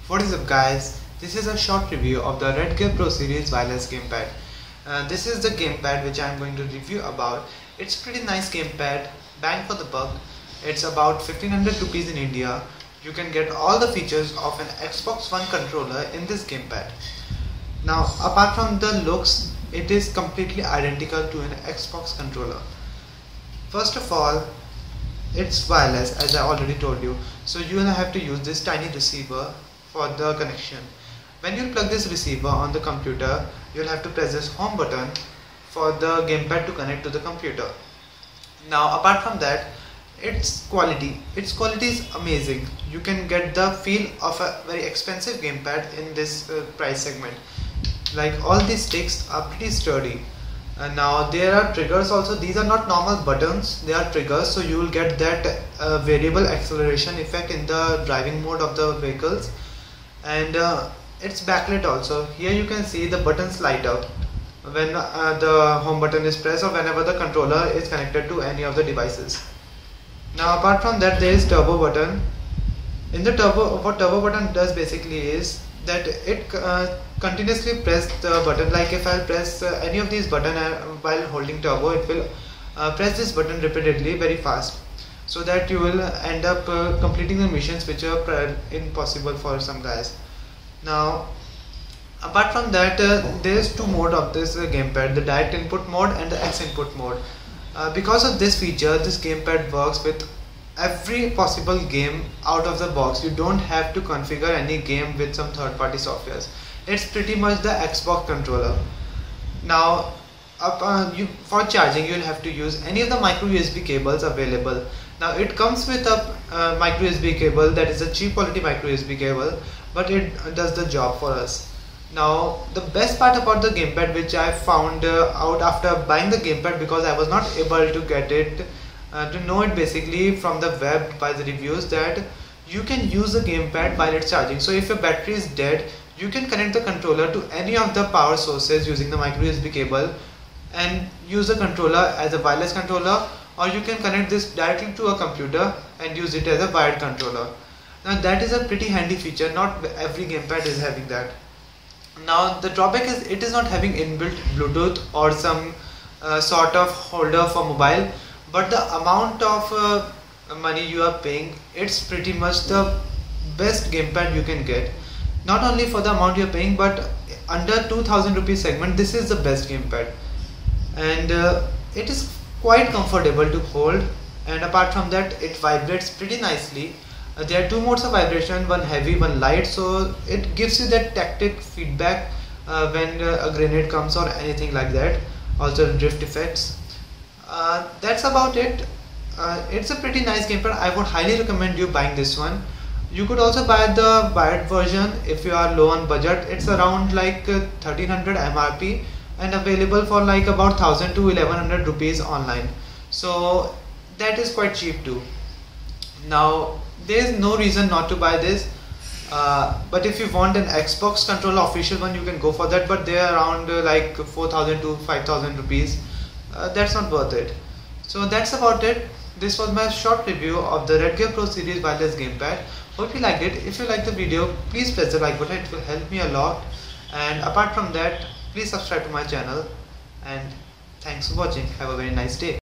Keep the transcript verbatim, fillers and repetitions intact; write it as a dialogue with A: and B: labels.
A: What is up guys, this is a short review of the RedGear Pro Series wireless gamepad. Uh, this is the gamepad which I am going to review about. It's pretty nice gamepad, bang for the buck. It's about fifteen hundred rupees in India. You can get all the features of an Xbox One controller in this gamepad. Now apart from the looks, it is completely identical to an Xbox controller. First of all, it's wireless as I already told you, so you will have to use this tiny receiver for the connection. When you plug this receiver on the computer, you'll have to press this home button for the gamepad to connect to the computer. Now apart from that, its quality its quality is amazing. You can get the feel of a very expensive gamepad in this uh, price segment. Like all these sticks are pretty sturdy. And now there are triggers also. These are not normal buttons, they are triggers, so you will get that uh, variable acceleration effect in the driving mode of the vehicles. And uh, it's backlit also. Here you can see the buttons light up when uh, the home button is pressed or whenever the controller is connected to any of the devices. Now apart from that, there is turbo button. In the turbo, what turbo button does basically is that it uh, continuously press the button. Like if I press uh, any of these buttons uh, while holding turbo, it will uh, press this button repeatedly very fast, so that you will end up uh, completing the missions which are impossible for some guys. Now apart from that, uh, there is two modes of this uh, gamepad, the direct input mode and the X input mode. Uh, because of this feature, this gamepad works with every possible game out of the box. You don't have to configure any game with some third-party softwares. It's pretty much the Xbox controller. Now up, uh, you, for charging, you'll have to use any of the micro U S B cables available. Now it comes with a uh, micro U S B cable that is a cheap quality micro U S B cable, but it does the job for us. Now the best part about the gamepad, which I found uh, out after buying the gamepad, because I was not able to get it uh, to know it basically from the web by the reviews, that you can use the gamepad while it's charging. So if your battery is dead, you can connect the controller to any of the power sources using the micro U S B cable and use the controller as a wireless controller, or you can connect this directly to a computer and use it as a wired controller. Now that is a pretty handy feature. Not every gamepad is having that. Now the drawback is it is not having inbuilt Bluetooth or some uh, sort of holder for mobile, but the amount of uh, money you are paying, it's pretty much the best gamepad you can get. Not only for the amount you are paying, but under two thousand rupees segment, this is the best gamepad, and uh, it is quite comfortable to hold. And apart from that, it vibrates pretty nicely. Uh, there are two modes of vibration, one heavy, one light, so it gives you that tactic feedback uh, when uh, a grenade comes or anything like that. Also drift effects. Uh, that's about it. Uh, it's a pretty nice gamepad. I would highly recommend you buying this one. You could also buy the wired version if you are low on budget. It's around like uh, thirteen hundred M R P and available for like about one thousand to eleven hundred rupees online. So that is quite cheap too. Now there is no reason not to buy this, uh, but if you want an Xbox controller official one, you can go for that, but they are around uh, like four thousand to five thousand rupees. Uh, that's not worth it. So that's about it. This was my short review of the RedGear Pro Series wireless gamepad. Hope you liked it. If you liked the video, please press the like button, it will help me a lot. And apart from that, please subscribe to my channel, and thanks for watching. Have a very nice day.